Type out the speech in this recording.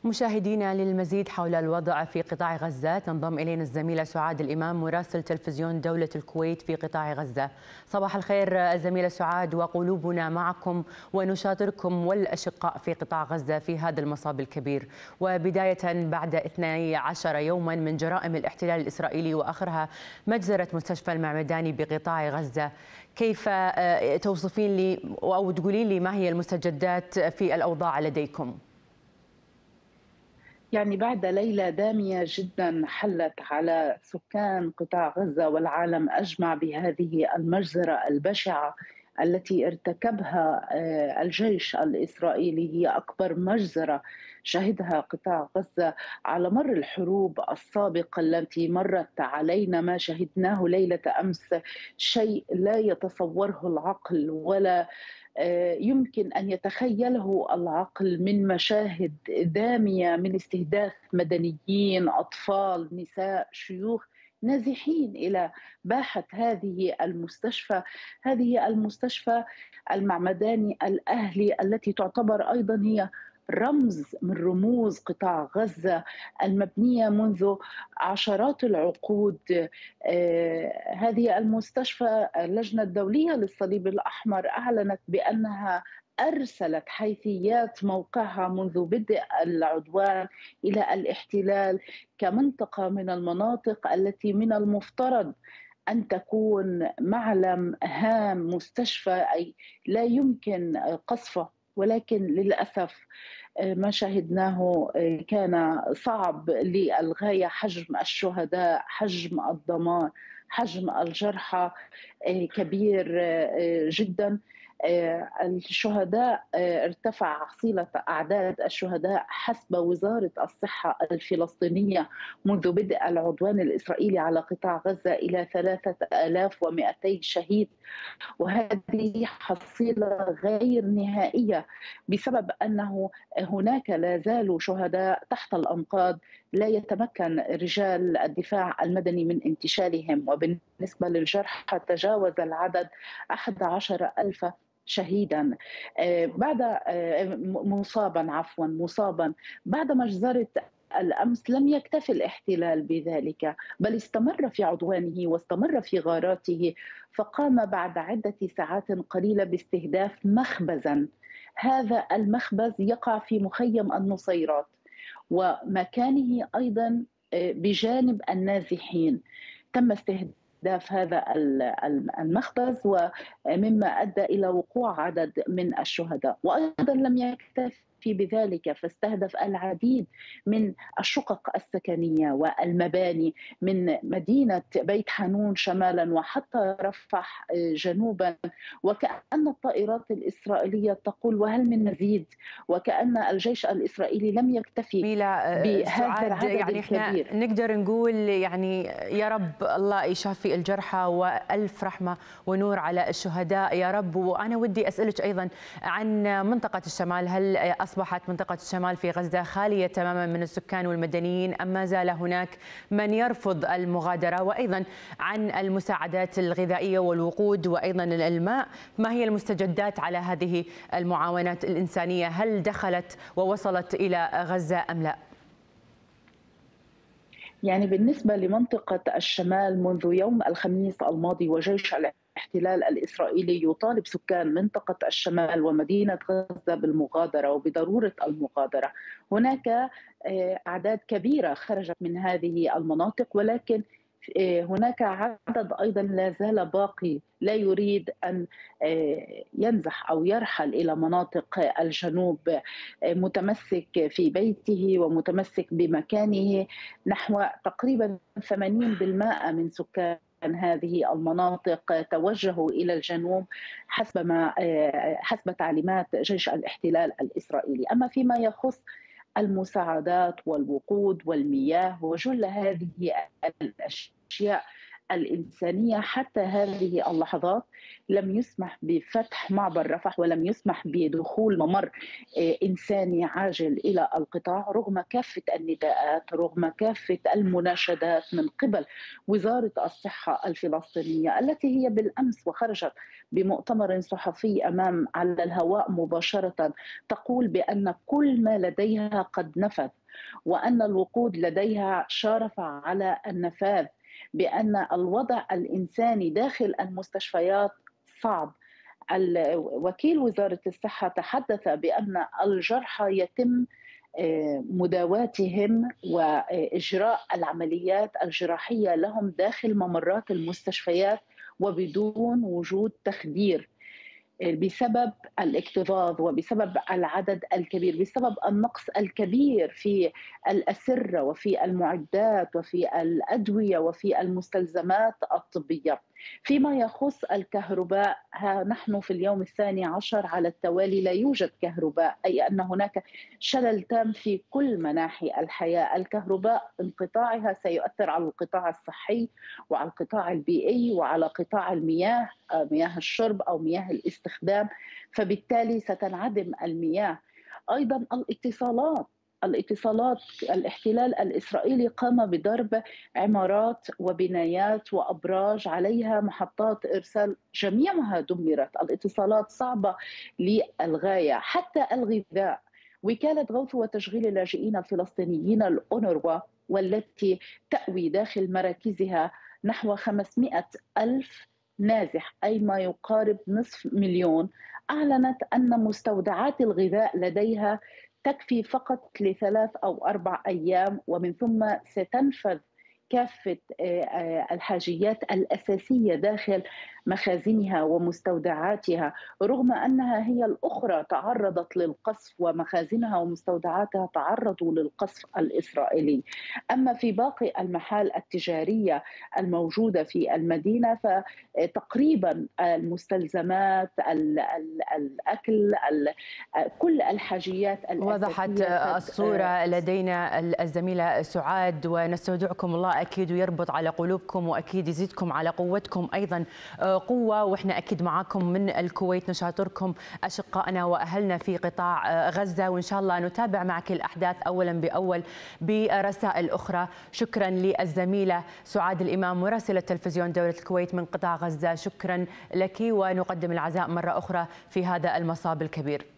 مشاهدينا، للمزيد حول الوضع في قطاع غزة تنضم إلينا الزميلة سعاد الإمام مراسل تلفزيون دولة الكويت في قطاع غزة. صباح الخير الزميلة سعاد، وقلوبنا معكم ونشاطركم والأشقاء في قطاع غزة في هذا المصاب الكبير. وبداية بعد 12 يوما من جرائم الاحتلال الإسرائيلي وآخرها مجزرة مستشفى المعمداني بقطاع غزة، كيف توصفين لي أو تقولين لي ما هي المستجدات في الأوضاع لديكم؟ يعني بعد ليلة دامية جدا حلت على سكان قطاع غزة والعالم أجمع بهذه المجزرة البشعة التي ارتكبها الجيش الإسرائيلي، هي أكبر مجزرة شهدها قطاع غزة على مر الحروب السابقة التي مرت علينا. ما شهدناه ليلة أمس شيء لا يتصوره العقل ولا يمكن أن يتخيله العقل، من مشاهد دامية من استهداف مدنيين، أطفال، نساء، شيوخ، نازحين إلى باحة هذه المستشفى المعمداني الأهلي، التي تعتبر أيضا هي رمز من رموز قطاع غزة المبنية منذ عشرات العقود. هذه المستشفى اللجنة الدولية للصليب الأحمر أعلنت بأنها أرسلت حيثيات موقعها منذ بدء العدوان إلى الاحتلال كمنطقة من المناطق التي من المفترض أن تكون معلم هام، مستشفى، أي لا يمكن قصفه. ولكن للأسف ما شاهدناه كان صعب للغاية. حجم الشهداء، حجم الدمار، حجم الجرحى كبير جدا. الشهداء ارتفع حصيلة أعداد الشهداء حسب وزارة الصحة الفلسطينية منذ بدء العدوان الإسرائيلي على قطاع غزة إلى 3200 شهيد، وهذه حصيلة غير نهائية بسبب أنه هناك لا زالوا شهداء تحت الأنقاض لا يتمكن رجال الدفاع المدني من انتشالهم. وبالنسبة للجرحى تجاوز العدد 11,000 شهيدا بعد مصابا بعد مجزرة الأمس. لم يكتف الاحتلال بذلك، بل استمر في عدوانه واستمر في غاراته، فقام بعد عدة ساعات قليلة باستهداف مخبزا. هذا المخبز يقع في مخيم النصيرات ومكانه أيضا بجانب النازحين. تم استهداف هذا المخبز، ومما أدى إلى وقوع عدد من الشهداء. وأيضا لم يكتفي بذلك، فاستهدف العديد من الشقق السكنية والمباني من مدينة بيت حانون شمالا وحتى رفح جنوبا، وكأن الطائرات الإسرائيلية تقول وهل من مزيد، وكأن الجيش الإسرائيلي لم يكتفي بهذا العدد يعني الكبير. احنا نقدر نقول يعني يا رب الله يشافي الجرحى وألف رحمة ونور على الشهداء يا رب. وأنا ودي أسألك أيضا عن منطقة الشمال، هل أصبحت منطقة الشمال في غزة خالية تماما من السكان والمدنيين أم ما زال هناك من يرفض المغادرة؟ وأيضا عن المساعدات الغذائية والوقود وأيضا الماء، ما هي المستجدات على هذه المعاونات الإنسانية؟ هل دخلت ووصلت إلى غزة أم لا؟ يعني بالنسبة لمنطقة الشمال، منذ يوم الخميس الماضي وجيش الاحتلال الإسرائيلي يطالب سكان منطقة الشمال ومدينة غزة بالمغادرة وبضرورة المغادرة. هناك أعداد كبيرة خرجت من هذه المناطق، ولكن هناك عدد أيضا لا زال باقي لا يريد أن ينزح أو يرحل إلى مناطق الجنوب، متمسك في بيته ومتمسك بمكانه. نحو تقريبا 80% من سكان هذه المناطق توجهوا إلى الجنوب حسب تعليمات جيش الاحتلال الإسرائيلي. أما فيما يخص المساعدات والوقود والمياه وجل هذه الأشياء الإنسانية حتى هذه اللحظات لم يسمح بفتح معبر رفح ولم يسمح بدخول ممر إنساني عاجل إلى القطاع، رغم كافة النداءات، رغم كافة المناشدات من قبل وزارة الصحة الفلسطينية التي هي بالأمس وخرجت بمؤتمر صحفي على الهواء مباشرة تقول بأن كل ما لديها قد نفذ، وأن الوقود لديها شارف على النفاذ، بأن الوضع الإنساني داخل المستشفيات صعب. وكيل وزارة الصحة تحدث بأن الجرحى يتم مداواتهم وإجراء العمليات الجراحية لهم داخل ممرات المستشفيات وبدون وجود تخدير، بسبب الاكتظاظ وبسبب العدد الكبير، بسبب النقص الكبير في الأسرة وفي المعدات وفي الأدوية وفي المستلزمات الطبية. فيما يخص الكهرباء، نحن في اليوم الثاني عشر على التوالي لا يوجد كهرباء، أي أن هناك شلل تام في كل مناحي الحياة. الكهرباء انقطاعها سيؤثر على القطاع الصحي وعلى القطاع البيئي وعلى قطاع المياه، مياه الشرب أو مياه الاستخدام، فبالتالي ستنعدم المياه. أيضا الاتصالات، الاحتلال الإسرائيلي قام بضرب عمارات وبنايات وأبراج عليها محطات إرسال، جميعها دمرت. الاتصالات صعبة للغاية، حتى الغذاء. وكالة غوث وتشغيل اللاجئين الفلسطينيين الأونروا، والتي تأوي داخل مراكزها نحو 500 ألف نازح، أي ما يقارب نصف مليون، أعلنت أن مستودعات الغذاء لديها تكفي فقط لثلاث أو أربع أيام، ومن ثم ستنفذ كافة الحاجيات الأساسية داخل مخازنها ومستودعاتها، رغم أنها هي الأخرى تعرضت للقصف ومخازنها ومستودعاتها تعرضوا للقصف الإسرائيلي. أما في باقي المحال التجارية الموجودة في المدينة فتقريبا المستلزمات، الأكل، كل الحاجيات الأساسية وضحت الصورة لدينا الزميلة سعاد، ونستودعكم الله أكيد ويربط على قلوبكم، وأكيد يزيدكم على قوتكم أيضا قوة، وإحنا أكيد معاكم من الكويت نشاطركم أشقائنا وأهلنا في قطاع غزة، وإن شاء الله نتابع معك الأحداث أولا بأول برسائل أخرى. شكرا للزميلة سعاد الإمام مراسلة تلفزيون دولة الكويت من قطاع غزة، شكرا لك، ونقدم العزاء مرة أخرى في هذا المصاب الكبير.